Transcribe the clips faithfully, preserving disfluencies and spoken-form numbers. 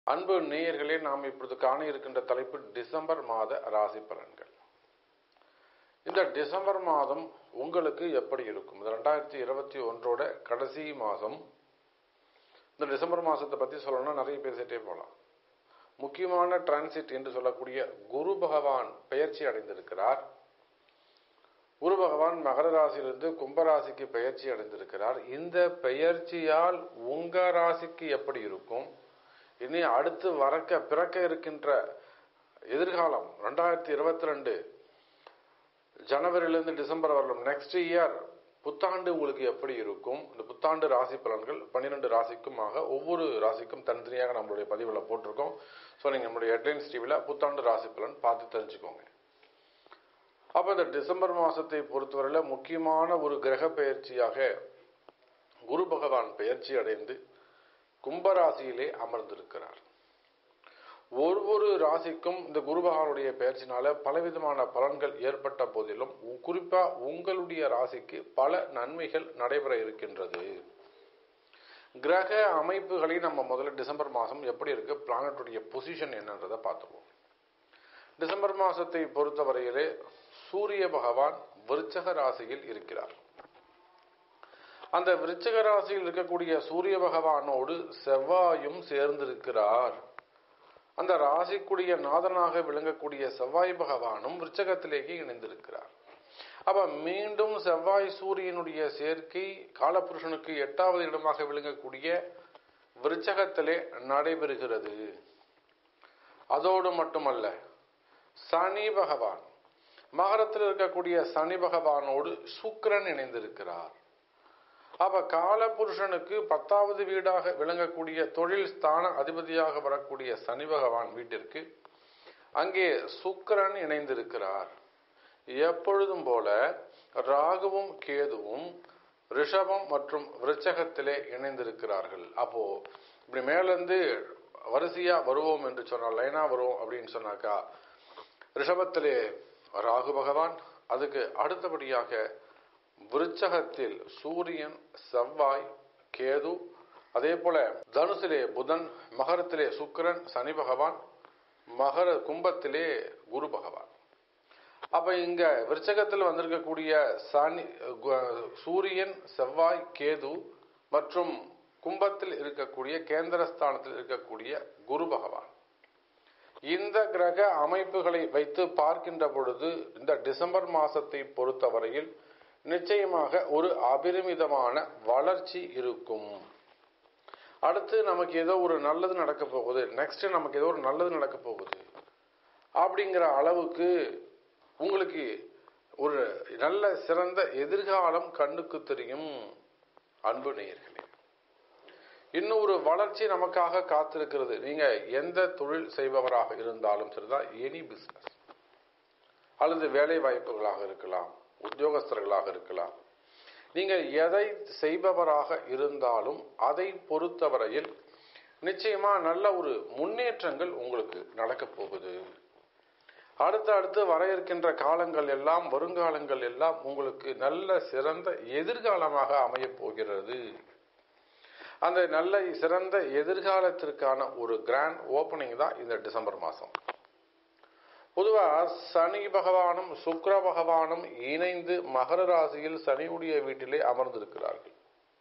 அன்பு நேயர்களே, நாம் இப்பொழுது காண இருக்கின்ற தலைப்பு டிசம்பர் மாத ராசி பலன்கள். இந்த டிசம்பர் மாதம் உங்களுக்கு எப்படி இருக்கும்? இது ரெண்டாயிரத்தி இருபத்தி ஒன்றோட கடைசி மாதம். இந்த டிசம்பர் மாதத்தை பற்றி சொல்லணும்னா நிறைய பேசிட்டே போகலாம். முக்கியமான டிரான்சிட் என்று சொல்லக்கூடிய குரு பகவான் பெயர்ச்சி அடைந்திருக்கிறார். குரு பகவான் மகர ராசியிலிருந்து கும்பராசிக்கு பெயர்ச்சி அடைந்திருக்கிறார். இந்த பெயர்ச்சியால் உங்க ராசிக்கு எப்படி இருக்கும்? இனி அடுத்து வரக்க பிறக்க இருக்கின்ற எதிர்காலம் ரெண்டாயிரத்தி இருபத்தி ரெண்டு ஜனவரியிலிருந்து டிசம்பர் வரலும் நெக்ஸ்ட் இயர் புத்தாண்டு உங்களுக்கு எப்படி இருக்கும்? இந்த புத்தாண்டு ராசி பலன்கள் பன்னிரெண்டு ராசிக்குமாக ஒவ்வொரு ராசிக்கும் தனித்தனியாக நம்மளுடைய பதிவில் போட்டிருக்கோம். ஸோ நீங்கள் நம்மளுடைய ஹெட்லைன்ஸ் டிவியில் புத்தாண்டு ராசி பலன் பார்த்து தெரிஞ்சுக்கோங்க. அப்போ இந்த டிசம்பர் மாதத்தை பொறுத்தவரையில் முக்கியமான ஒரு கிரக பெயர்ச்சியாக குரு பகவான் பெயர்ச்சி அடைந்து கும்பராசியிலே அமர்ந்திருக்கிறார். ஒவ்வொரு ராசிக்கும் இந்த குரு பகவானுடைய பெயர்ச்சினால பலவிதமான பலன்கள் ஏற்பட்ட போதிலும் குறிப்பா உங்களுடைய ராசிக்கு பல நன்மைகள் நடைபெற இருக்கின்றது. கிரக அமைப்புகளை நம்ம முதல்ல டிசம்பர் மாதம் எப்படி இருக்கு, பிளானட்டுடைய பொசிஷன் என்னன்றதை பார்த்துருவோம். டிசம்பர் மாதத்தை பொறுத்தவரையிலே சூரிய பகவான் விருச்சக ராசியில் இருக்கிறார். அந்த விருச்சிக ராசியில் இருக்கக்கூடிய சூரிய பகவானோடு செவ்வாயும் சேர்ந்திருக்கிறார். அந்த ராசிக்குரிய நாதனாக விளங்கக்கூடிய செவ்வாய் பகவானும் விருச்சகத்திலேயே இணைந்திருக்கிறார். அப்ப மீண்டும் செவ்வாய் சூரியனுடைய சேர்க்கை காலபுருஷனுக்கு எட்டாவது இடமாக விளங்கக்கூடிய விருச்சகத்திலே நடைபெறுகிறது. அதோடு மட்டுமல்ல, சனி பகவான் மகரத்தில் இருக்கக்கூடிய சனி பகவானோடு சுக்கிரன் இணைந்திருக்கிறார். அப்ப காலபுருஷனுக்கு பத்தாவது வீடாக விளங்கக்கூடிய தொழில் ஸ்தான அதிபதியாக வரக்கூடிய சனி பகவான் வீட்டிற்கு அங்கே சுக்கிரன் இணைந்திருக்கிறார். எப்பொழுதும் போல ராகுவும் கேதுவும் ரிஷபம் மற்றும் விருச்சகத்திலே இணைந்திருக்கிறார்கள். அப்போ இப்படி மேலிருந்து வரிசையா வருவோம் என்று சொன்னால், லைனா வருவோம் அப்படின்னு சொன்னாக்கா, ரிஷபத்திலே ராகு பகவான், அதுக்கு அடுத்தபடியாக விருச்சகத்தில் சூரியன், செவ்வாய், கேது, அதே போல தனுசிலே புதன், மகரத்திலே சுக்கிரன், சனி பகவான், மகர கும்பத்திலே குரு பகவான். அப்ப இங்க விருச்சகத்தில் வந்திருக்கக்கூடிய சனி, சூரியன், செவ்வாய், கேது மற்றும் கும்பத்தில் இருக்கக்கூடிய கேந்திரஸ்தானத்தில் இருக்கக்கூடிய குரு பகவான். இந்த கிரக அமைப்புகளை வைத்து பார்க்கின்ற பொழுது இந்த டிசம்பர் மாசத்தை பொறுத்தவரையில் நிச்சயமாக ஒரு அபரிமிதமான வளர்ச்சி இருக்கும். அடுத்து நமக்கு ஏதோ ஒரு நல்லது நடக்க போகுது, நெக்ஸ்ட் நமக்கு ஏதோ ஒரு நல்லது நடக்க போகுது அப்படிங்கிற அளவுக்கு உங்களுக்கு ஒரு நல்ல சிறந்த எதிர்காலம் கண்ணுக்கு தெரியும். அன்பு நேயர்களே, இன்னும் ஒரு வளர்ச்சி நமக்காக காத்திருக்கிறது. நீங்க எந்த தொழில் செய்பவராக இருந்தாலும் சரிதான், எனி பிசினஸ் அல்லது வேலை வாய்ப்புகளாக இருக்கலாம், உத்தியோகஸ்தர்களாக இருக்கலாம், நீங்கள் எதை செய்பவராக இருந்தாலும் அதை பொறுத்தவரையில் நிச்சயமா நல்ல ஒரு முன்னேற்றங்கள் உங்களுக்கு நடக்க போகுது. அடுத்த அடுத்து வர இருக்கின்ற காலங்கள் எல்லாம், வருங்காலங்கள் எல்லாம் உங்களுக்கு நல்ல சிறந்த எதிர்காலமாக அமைய போகிறது. அந்த நல்ல சிறந்த எதிர்காலத்திற்கான ஒரு கிராண்ட் ஓபனிங் தான் இந்த டிசம்பர் மாதம். பொதுவா சனி பகவானும் சுக்கிர பகவானும் இணைந்து மகர ராசியில் சனியுடைய வீட்டிலே அமர்ந்திருக்கிறார்கள்.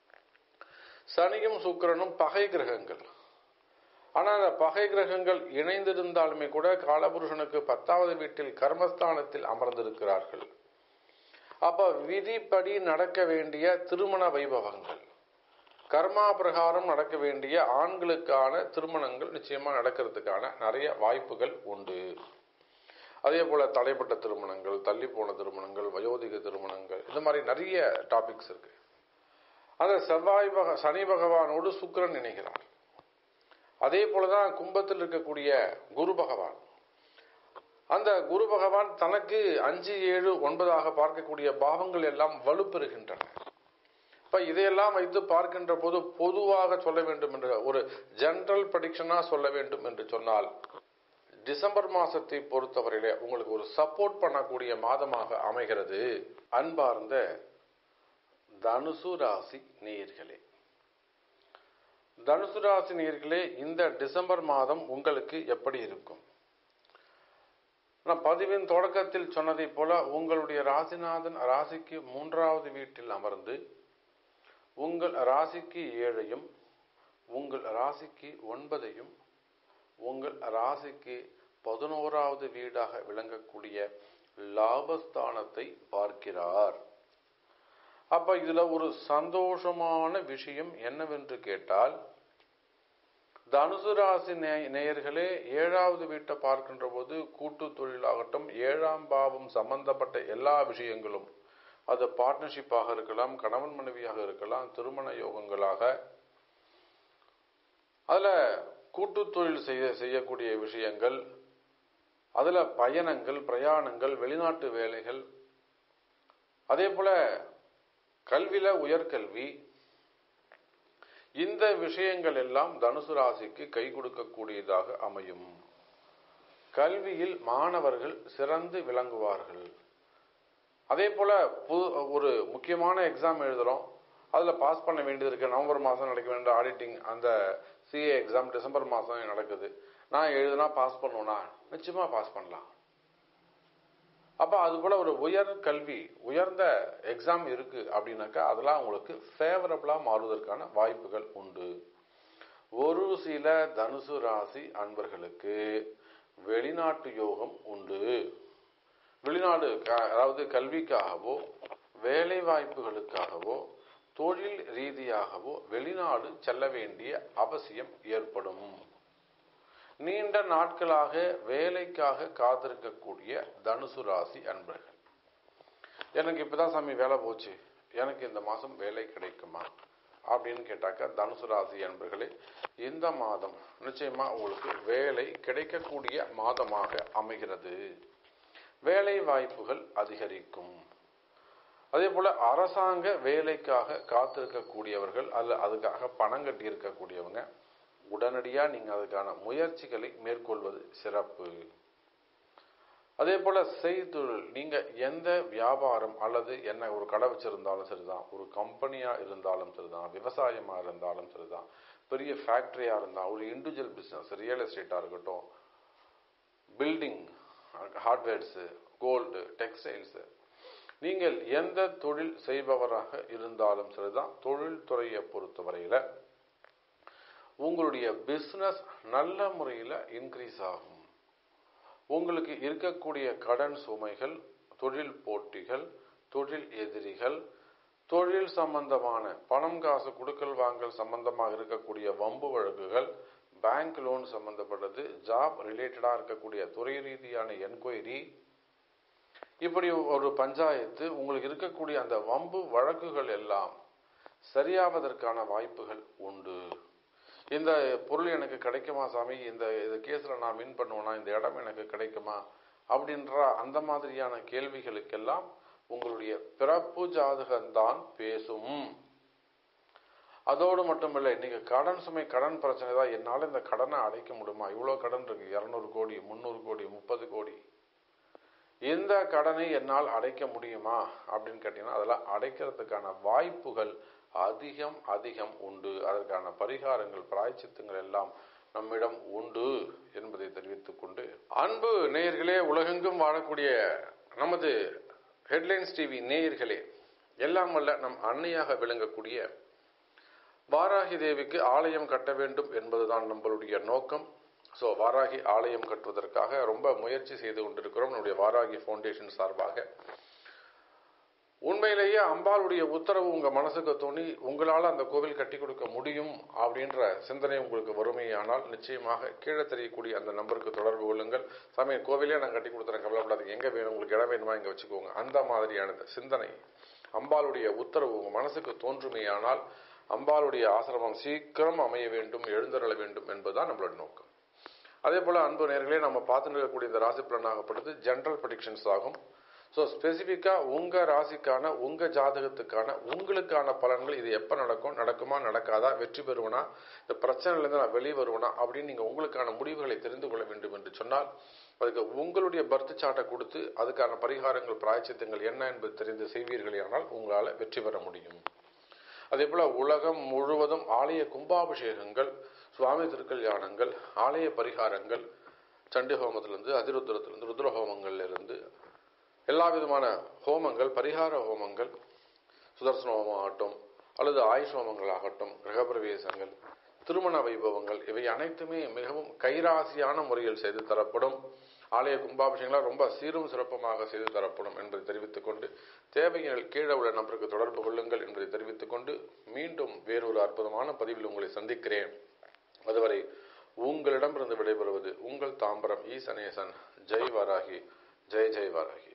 சனியும் சுக்கிரனும் பகை கிரகங்கள். ஆனா அந்த பகை கிரகங்கள் இணைந்திருந்தாலுமே கூட காலபுருஷனுக்கு பத்தாவது வீட்டில் கர்மஸ்தானத்தில் அமர்ந்திருக்கிறார்கள். அப்ப விதிப்படி நடக்க வேண்டிய திருமண வைபவங்கள், கர்மா பிரகாரம் நடக்க வேண்டிய ஆண்களுக்கான திருமணங்கள் நிச்சயமா நடக்கிறதுக்கான நிறைய வாய்ப்புகள் உண்டு. அதே போல தடைப்பட்ட திருமணங்கள், தள்ளி போன திருமணங்கள், வயோதிக திருமணங்கள், இந்த மாதிரி நிறைய டாபிக்ஸ் இருக்கு. அந்த செவ்வாய் பக சனி பகவானோடு சுக்கிரன் இணைகிறார். அதே போலதான் கும்பத்தில் இருக்கக்கூடிய குரு பகவான். அந்த குரு பகவான் தனக்கு அஞ்சு ஏழு ஒன்பதாக பார்க்கக்கூடிய பாவங்கள் எல்லாம் வலுப்பெறுகின்றன. இப்ப இதையெல்லாம் வைத்து பார்க்கின்ற போது பொதுவாக சொல்ல வேண்டும் என்ற ஒரு ஜெனரல் ப்ரெடிக்ஷனா சொல்ல வேண்டும் என்று சொன்னால், டிசம்பர் மாசத்தை பொறுத்தவரையில உங்களுக்கு ஒரு சப்போர்ட் பண்ணக்கூடிய மாதமாக அமைகிறது. அன்பார்ந்த தனுசு ராசி நேயர்களே, தனுசு ராசி நேயர்களே, இந்த டிசம்பர் மாதம் உங்களுக்கு எப்படி இருக்கும்? நான் பதிவின் தொடக்கத்தில் சொன்னதை போல உங்களுடைய ராசிநாதன் ராசிக்கு மூன்றாவது வீட்டில் அமர்ந்து உங்கள் ராசிக்கு ஏழையும் உங்கள் ராசிக்கு ஒன்பதையும் உங்கள் ராசிக்கு பதினோராவது வீடாக விளங்கக்கூடிய லாபஸ்தானத்தை பார்க்கிறார். அப்ப இதுல ஒரு சந்தோஷமான விஷயம் என்னவென்று கேட்டால், தனுசு ராசி நேயர்களே, ஏழாவது வீட்டை பார்க்கின்ற போது கூட்டு தொழிலாகட்டும், ஏழாம் பாவம் சம்பந்தப்பட்ட எல்லா விஷயங்களும், அது பார்ட்னர்ஷிப்பாக இருக்கலாம், கணவன் மனைவியாக இருக்கலாம், திருமண யோகங்களாக, அதுல கூட்டு தொழில் செய்ய செய்யக்கூடிய விஷயங்கள், அதுல பயணங்கள், பிரயாணங்கள், வெளிநாட்டு வேலைகள், அதே போல கல்வியில உயர்கல்வி, இந்த விஷயங்கள் எல்லாம் தனுசு ராசிக்கு கை கொடுக்கக்கூடியதாக அமையும். கல்வியில் மாணவர்கள் சிறந்து விளங்குவார்கள். அதே போல ஒரு முக்கியமான எக்ஸாம் எழுதுறோம், அதுல பாஸ் பண்ண வேண்டியது இருக்கு. நவம்பர் மாசம் நடக்க வேண்டிய ஆடிட்டிங், அந்த சிஏ எக்ஸாம் டிசம்பர் மாசம் நடக்குது. நான் எழுதுனா பாஸ் பண்ணுவேனா? நிச்சயமா பாஸ் பண்ணலாம். அப்ப அது போல ஒரு உயர் கல்வி, உயர்ந்த எக்ஸாம் இருக்கு அப்படின்னாக்கா அதெல்லாம் உங்களுக்கு ஃபேவரபிளா மாறுவதற்கான வாய்ப்புகள் உண்டு. ஒரு சில தனுசு ராசி அன்பர்களுக்கு வெளிநாட்டு யோகம் உண்டு. வெளிநாடு, அதாவது கல்விக்காகவோ வேலை வாய்ப்புகளுக்காகவோ தொழில் ரீதியாகவோ வெளிநாடு செல்ல வேண்டிய அவசியம் ஏற்படும். நீண்ட நாட்களாக வேலைக்காக காத்திருக்கக்கூடிய தனுசு ராசி அன்பர்கள், எனக்கு இப்பதான் சாமி வேலை போச்சு, எனக்கு இந்த மாசம் வேலை கிடைக்குமா அப்படின்னு கேட்டாக்கா, தனுசு ராசி அன்பர்களே, இந்த மாதம் நிச்சயமா உங்களுக்கு வேலை கிடைக்கக்கூடிய மாதமாக அமைகிறது. வேலை வாய்ப்புகள் அதிகரிக்கும். அதே போல அரசாங்க வேலைக்காக காத்திருக்கக்கூடியவர்கள், அல்ல அதுக்காக பணம் கட்டி இருக்கக்கூடியவங்க, உடனடியா நீங்க அதுக்கான முயற்சிகளை மேற்கொள்வது சிறப்பு. அதே போல செய்தொழில், நீங்க எந்த வியாபாரம் அல்லது என்ன ஒரு கடை வச்சிருந்தாலும் சரிதான், ஒரு கம்பெனியா இருந்தாலும் சரிதான், விவசாயமா இருந்தாலும் சரிதான், பெரிய ஃபேக்டரியா இருந்தா, ஒரு இண்டிவிஜுவல் பிசினஸ், ரியல் எஸ்டேட்டா இருக்கட்டும், பில்டிங், ஹார்ட்வேர்ஸ், கோல்டு, டெக்ஸ்டைல்ஸ், நீங்கள் எந்த தொழில் செய்பவராக இருந்தாலும் சரிதான், தொழில் துறையை பொறுத்தவரையில உங்களுடைய பிசினஸ் நல்ல முறையில் இன்க்ரீஸ் ஆகும். உங்களுக்கு இருக்கக்கூடிய கடன் சுமைகள், தொழில் போட்டிகள், தொழில் எதிரிகள், தொழில் சம்பந்தமான பணம் காசு கொடுக்கல் வாங்கல் சம்பந்தமாக இருக்கக்கூடிய வம்பு வழக்குகள், பேங்க் லோன் சம்பந்தப்பட்டது, ஜாப் ரிலேட்டடா இருக்கக்கூடிய துறை ரீதியான என்கொயரி, இப்படி ஒரு பஞ்சாயத்து, உங்களுக்கு இருக்கக்கூடிய அந்த வம்பு வழக்குகள் எல்லாம் சரியாவதற்கான வாய்ப்புகள் உண்டு. இந்த பொருள் எனக்கு கிடைக்குமா சாமி, இந்த கேஸ்ல நான் வின் பண்ணுவேனா, இந்த இடம் எனக்கு கிடைக்குமா அப்படின்ற அந்த மாதிரியான கேள்விகளுக்கெல்லாம் உங்களுடைய பிறப்பு ஜாதகம்தான் பேசும். அதோடு மட்டுமில்லை, நீங்க கடன் சுமை, கடன் பிரச்சனை தான், என்னால இந்த கடனை அடைக்க முடியுமா, இவ்வளவு கடன் இருக்கு, இருநூறு கோடி, முன்னூறு கோடி, முப்பது கோடி, இந்த கடனை என்னால் அடைக்க முடியுமா அப்படின்னு கேட்டீங்கன்னா, அதெல்லாம் அடைக்கிறதுக்கான வாய்ப்புகள் அதிகம் அதிகம் உண்டு. அதற்கான பரிகாரங்கள், பிராயச்சித்தங்கள் எல்லாம் நம்மிடம் உண்டு என்பதை தெரிவித்துக் கொண்டு, அன்பு நேயர்களே, உலகெங்கும் வாழக்கூடிய நமது ஹெட்லைன்ஸ் டிவி நேயர்களே, எல்லாம் வல்ல நம் அன்னையாக விளங்கக்கூடிய வாராகி தேவிக்கு ஆலயம் கட்ட வேண்டும் என்பதுதான் நம்மளுடைய நோக்கம். ஸோ வாராகி ஆலயம் கட்டுவதற்காக ரொம்ப முயற்சி செய்து கொண்டிருக்கிறோம் நம்முடைய வாராகி ஃபவுண்டேஷன் சார்பாக. உண்மையிலேயே அம்பாளுடைய உத்தரவு உங்க மனசுக்கு தோணி உங்களால் அந்த கோவில் கட்டி கொடுக்க முடியும் அப்படின்ற சிந்தனை உங்களுக்கு வறுமையானால் நிச்சயமாக கீழே தெரியக்கூடிய அந்த நம்பருக்கு தொடர்பு கொள்ளுங்கள். சாமி, கோவிலே நான் கட்டி கொடுத்துறேன், கவலைப்படாதீங்க, எங்க வேணும், உங்களுக்கு இடம் வேணுமா இங்க வச்சுக்கோங்க, அந்த மாதிரியான சிந்தனை, அம்பாளுடைய உத்தரவு உங்க மனசுக்கு தோன்றுமையானால் அம்பாளுடைய ஆசிரமம் சீக்கிரம் அமைய வேண்டும், எழுந்தருள வேண்டும் என்பதுதான் நம்மளோட நோக்கம். அதே போல அன்பு நேயர்களே, நம்ம பார்த்துட்டு இருக்கக்கூடிய இந்த ராசி பலனாகப்படுது ஜெனரல் ப்ரெடிக்ஷன்ஸ் ஆகும். ஸோ ஸ்பெசிஃபிக்கா உங்க ராசிக்கான, உங்க ஜாதகத்துக்கான, உங்களுக்கான பலன்கள், இது எப்ப நடக்கும், நடக்குமா, நடக்காதா, வெற்றி பெறுவனா, இந்த பிரச்சனையிலிருந்து நான் வெளியே வருவனா அப்படின்னு நீங்க உங்களுக்கான முடிவுகளை தெரிந்து கொள்ள வேண்டும் என்று சொன்னால், அதுக்கு உங்களுடைய பர்த் சார்ட்டை கொடுத்து அதுக்கான பரிகாரங்கள், பிராயச்சித்தங்கள் என்ன என்பது தெரிந்து செய்வீர்களே ஆனால் உங்களால வெற்றி பெற முடியும். அதே போல உலகம் முழுவதும் ஆலய கும்பாபிஷேகங்கள், சுவாமி திருக்கல்யாணங்கள், ஆலய பரிகாரங்கள், சண்டி ஹோமத்திலிருந்து, அதிருத்ரத்திலிருந்து, ருத்ர ஹோமங்கள்ல இருந்து எல்லா விதமான ஹோமங்கள், பரிகார ஹோமங்கள், சுதர்சன ஹோமம் ஆகட்டும் அல்லது ஆயுஷ் ஹோமங்கள் ஆகட்டும், கிரகப்பிரவேசங்கள், திருமண வைபவங்கள், இவை அனைத்துமே மிகவும் கைராசியான முறையில் செய்து தரப்படும். ஆலய கும்பாபிஷேகங்களாக ரொம்ப சீரும் சிறப்புமாக செய்து தரப்படும் என்பதை தெரிவித்துக் கொண்டு, தேவைகள் கீழே உள்ள நபருக்கு தொடர்பு கொள்ளுங்கள் என்பதை தெரிவித்துக் கொண்டு, மீண்டும் வேறொரு அற்புதமான பதிவில் உங்களை சந்திக்கிறேன். அதுவரை உங்களிடமிருந்து விடைபெறுவது உங்கள் தாம்பரம் ஈசனேசன். ஜெய் வாராகி, ஜெய் ஜெய் வாராகி.